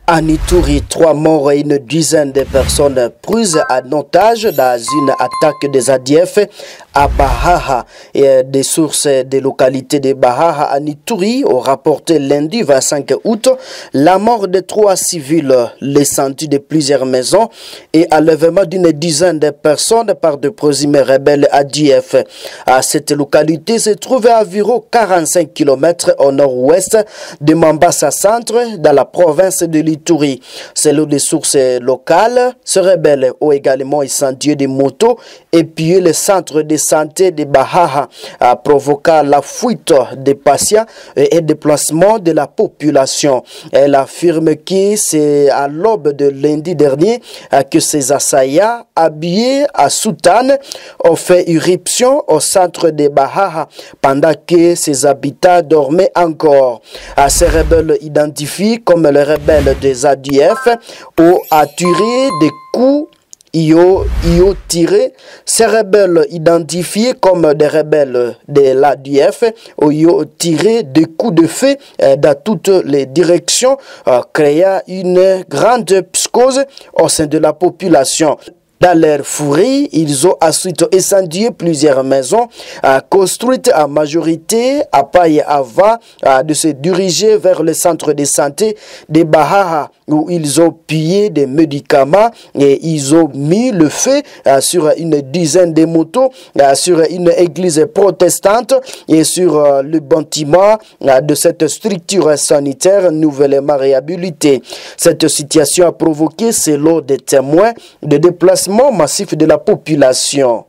À Ituri, 3 morts et une dizaine de personnes prises en otage dans une attaque des ADF à Bahaha. Et des sources des localités de Bahaha à Ituri ont rapporté lundi 25 août la mort de 3 civils, l'incendie de plusieurs maisons et enlèvement d'une dizaine de personnes par de présumés rebelles ADF. À cette localité se trouve à environ 45 km au nord-ouest de Mambasa Centre, dans la province de l'Ituri. Selon des sources locales, ces rebelles ont également incendié des motos et pillé le centre de santé de Bahaha, provoquant la fuite des patients et le déplacement de la population. Elle affirme que c'est à l'aube de lundi dernier que ces assaillants, habillés à soutane, ont fait irruption au centre de Bahaha pendant que ses habitants dormaient encore. Ces rebelles identifiés comme les rebelles des ADF ont attiré des coups. Ils ont tiré. Ces rebelles identifiés comme des rebelles de l'ADF ont tiré des coups de feu dans toutes les directions, créant une grande psychose au sein de la population. Dans leur furie, ils ont ensuite incendié plusieurs maisons construites en majorité à paille avant de se diriger vers le centre de santé de Bahaha, où ils ont pillé des médicaments et ils ont mis le feu sur une dizaine de motos, sur une église protestante et sur le bâtiment de cette structure sanitaire nouvellement réhabilitée. Cette situation a provoqué, selon des témoins, de déplacements massif de la population.